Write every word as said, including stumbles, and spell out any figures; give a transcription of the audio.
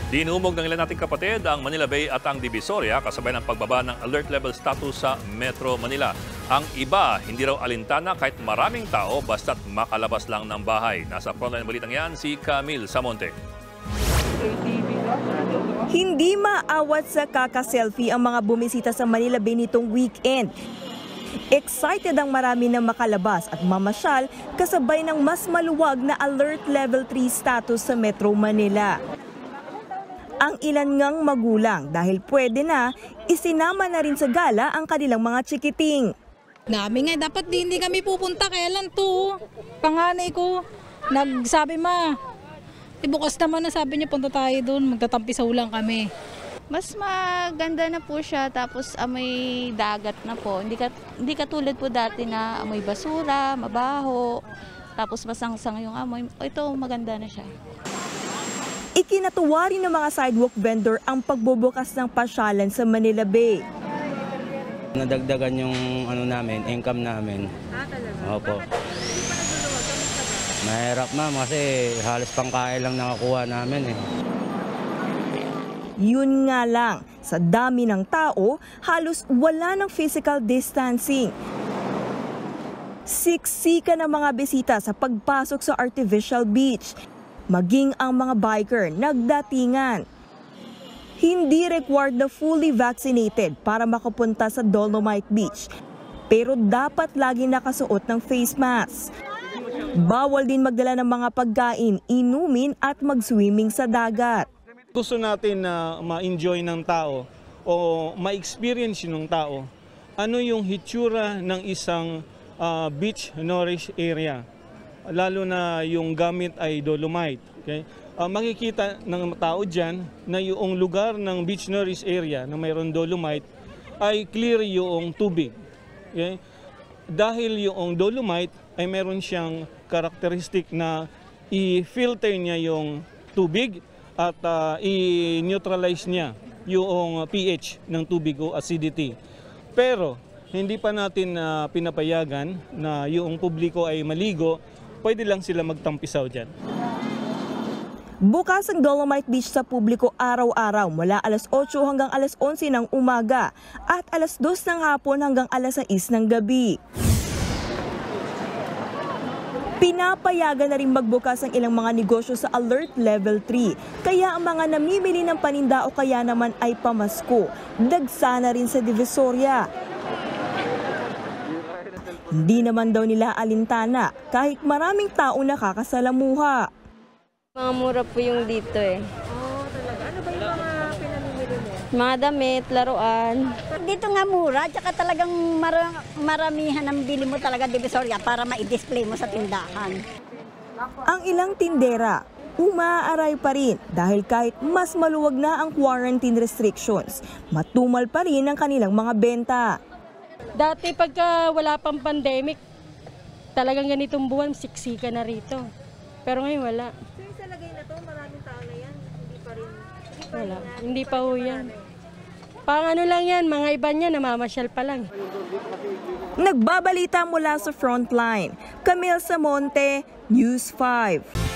Dinumog ng ilan nating kapatid ang Manila Bay at ang Divisoria kasabay ng pagbaba ng alert level status sa Metro Manila. Ang iba, hindi raw alintana kahit maraming tao basta't makalabas lang ng bahay. Nasa frontline balitang yan si Camille Samonte. Hindi maawat sa kaka-selfie ang mga bumisita sa Manila Bay nitong weekend. Excited ang marami na makalabas at mamasyal kasabay ng mas maluwag na alert level three status sa Metro Manila. Ang ilan ngang magulang dahil pwede na, isinama na rin sa gala ang kanilang mga chikiting. Dami nga, dapat di, hindi kami pupunta, kaya lang to. Panganay ko, nagsabi ma, eh, bukas naman na sabi niya punta tayo doon, magtatampisaw lang kami. Mas maganda na po siya, tapos amoy dagat na po. Hindi, kat, hindi katulad po dati na amoy basura, mabaho, tapos masangsang yung amoy. Ito, maganda na siya. Ikinatuwa rin ng mga sidewalk vendor ang pagbubukas ng pasyalan sa Manila Bay. Nadagdagan yung ano namin, income namin. Ah, talaga? Opo. Bakit hindi pa nagluluwag? Kamusta ba? Mahirap ma'am kasi halos pangkain lang nakakuha namin eh. Yun nga lang, sa dami ng tao, halos wala ng physical distancing. Siksika ng mga bisita sa pagpasok sa artificial beach. Maging ang mga biker nagdatingan. Hindi required na fully vaccinated para makapunta sa Dolomite Beach. Pero dapat lagi nakasuot ng face mask. Bawal din magdala ng mga pagkain, inumin at mag-swimming sa dagat. Gusto natin na ma-enjoy ng tao o ma-experience ng tao ano yung hitsura ng isang uh, beach nourish area. Lalo na yung gamit ay dolomite. Okay? Uh, makikita ng tao dyan na yung lugar ng beach nourish area na mayroon dolomite ay clear yung tubig. Okay? Dahil yung dolomite ay meron siyang karakteristik na i-filter niya yung tubig at uh, i-neutralize niya yung pH ng tubig o acidity. Pero hindi pa natin uh, pinapayagan na yung publiko ay maligo, pwede lang sila magtampisaw dyan. Bukas ang Dolomite Beach sa publiko araw-araw mula alas otso hanggang alas onse ng umaga at alas dos ng hapon hanggang alas sais ng gabi. Pinapayagan na rin magbukas ang ilang mga negosyo sa Alert Level three, kaya ang mga namimili ng paninda o kaya naman ay pamasko, dagsa na rin sa Divisoria. Hindi naman daw nila alintana kahit maraming tao nakakasalamuha. Mga mura po yung dito eh. Oh, talaga? Ano ba yung mga pinamimili mo? Mga damit, laruan. Dito nga mura, tsaka talagang mar maramihan ang bili mo talaga Divisoria para ma-display mo sa tindahan. Ang ilang tindera, umaaray pa rin dahil kahit mas maluwag na ang quarantine restrictions, matumal pa rin ang kanilang mga benta. Dati pagka wala pang pandemic, talagang ganitong buwan, siksika na rito. Pero ngayon wala. So yung sa lagay na to, maraming tao na yan, hindi pa rin. Hindi pa Wala, rin, hindi pa ho yan. Pang ano lang yan, mga iba niya, namamasyal pa lang. Nagbabalita mula sa Frontline, Camille Samonte, News five.